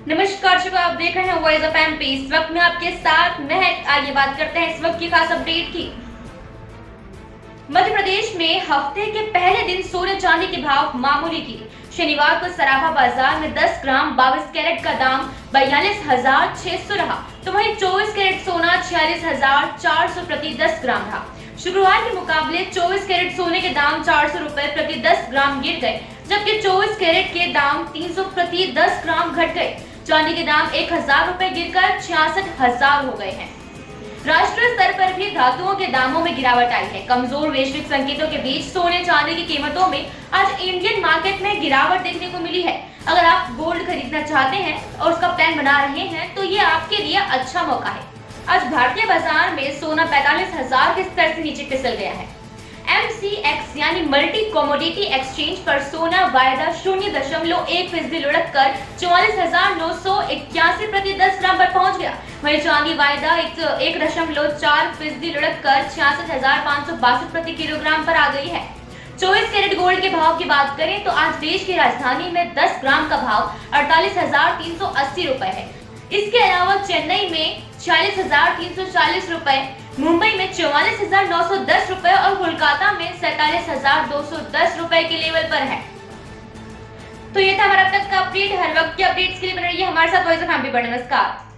नमस्कार शुभ, आप देख रहे हैं वॉइस ऑफ एमपी। इस वक्त में आपके साथ महक। आइए बात करते हैं इस वक्त की खास अपडेट की। मध्य प्रदेश में हफ्ते के पहले दिन सोने चांदी के भाव मामूली गिरे। शनिवार को सराफा बाजार में 10 ग्राम 22 कैरेट का दाम 42,600 रहा, तो वहीं 24 कैरेट सोना 46,400 प्रति 10 ग्राम रहा। शुक्रवार के मुकाबले 24 कैरेट सोने के दाम 400 रुपए प्रति 10 ग्राम गिर गए, जबकि 24 कैरेट के दाम 300 प्रति 10 ग्राम घट गए। चांदी के दाम 1,000 रुपए गिरकर 66,000 हो गए हैं। राष्ट्रीय स्तर पर भी धातुओं के दामों में गिरावट आई है। कमजोर वैश्विक संकेतों के बीच सोने चांदी की कीमतों में आज इंडियन मार्केट में गिरावट देखने को मिली है। अगर आप गोल्ड खरीदना चाहते हैं और उसका प्लान बना रहे हैं तो ये आपके लिए अच्छा मौका है। आज भारतीय बाजार में सोना 45,000 के स्तर से नीचे फिसल गया है। MCX यानी मल्टी कमोडिटी एक्सचेंज पर सोना वायदा 0.1% लुढ़क कर 44,981 प्रति 10 ग्राम पर पहुंच गया। वहीं चांदी वायदा 1.4% लुढ़क कर 66,562 प्रति किलोग्राम पर आ गई है। 24 कैरेट गोल्ड के भाव की बात करें तो आज देश की राजधानी में 10 ग्राम का भाव 48,380 रुपए है। इसके अलावा चेन्नई में 46,340 रुपए, मुंबई में 44,910 रुपए और कोलकाता में 47,210 रुपए के लेवल पर है। तो ये था हमारा अब तक का अपडेट। हर वक्त के अपडेट्स के लिए बने रहिए हमारे साथ वॉइस ऑफ एमपी पर। नमस्कार।